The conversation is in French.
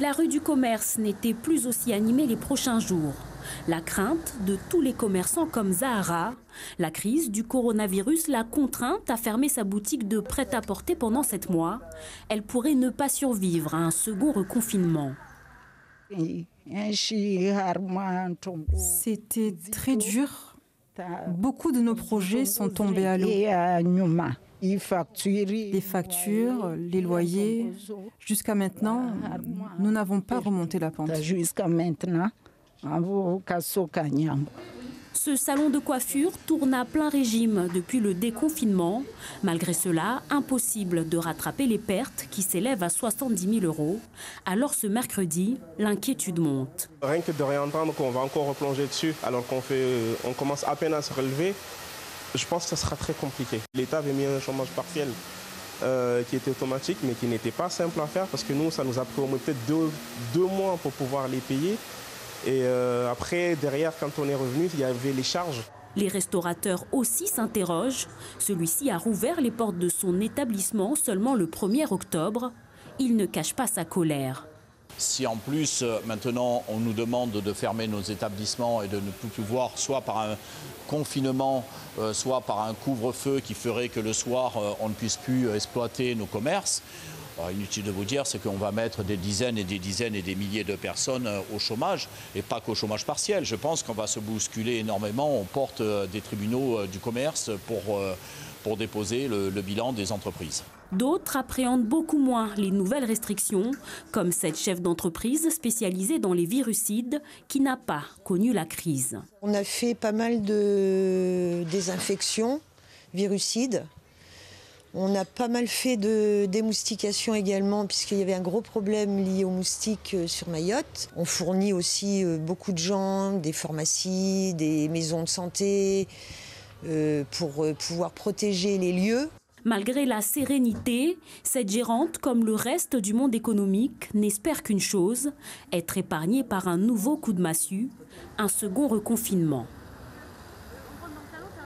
La rue du commerce n'était plus aussi animée les prochains jours. La crainte de tous les commerçants comme Zahara, la crise du coronavirus l'a contrainte à fermer sa boutique de prêt-à-porter pendant 7 mois. Elle pourrait ne pas survivre à un second reconfinement. C'était très dur. Beaucoup de nos projets sont tombés à l'eau. Les factures, les loyers. Jusqu'à maintenant, nous n'avons pas remonté la pente. Ce salon de coiffure tourne à plein régime depuis le déconfinement. Malgré cela, impossible de rattraper les pertes qui s'élèvent à 70 000 €. Alors ce mercredi, l'inquiétude monte. Rien que de réentendre qu'on va encore replonger dessus alors qu'on commence à peine à se relever, je pense que ça sera très compliqué. L'État avait mis un chômage partiel qui était automatique mais qui n'était pas simple à faire parce que nous, ça nous a pris au moins peut-être deux mois pour pouvoir les payer. Et après, derrière, quand on est revenu, il y avait les charges. Les restaurateurs aussi s'interrogent. Celui-ci a rouvert les portes de son établissement seulement le 1er octobre. Il ne cache pas sa colère. Si en plus, maintenant, on nous demande de fermer nos établissements et de ne plus pouvoir, soit par un confinement, soit par un couvre-feu qui ferait que le soir, on ne puisse plus exploiter nos commerces, inutile de vous dire, c'est qu'on va mettre des dizaines et des milliers de personnes au chômage, et pas qu'au chômage partiel. Je pense qu'on va se bousculer énormément. On porte des tribunaux du commerce pour déposer le bilan des entreprises. D'autres appréhendent beaucoup moins les nouvelles restrictions, comme cette chef d'entreprise spécialisée dans les virucides qui n'a pas connu la crise. On a fait pas mal de désinfections virucides. On a pas mal fait de démoustication également, puisqu'il y avait un gros problème lié aux moustiques sur Mayotte. On fournit aussi beaucoup de gens, des pharmacies, des maisons de santé, pour pouvoir protéger les lieux. Malgré la sérénité, cette gérante, comme le reste du monde économique, n'espère qu'une chose, être épargnée par un nouveau coup de massue, un second reconfinement.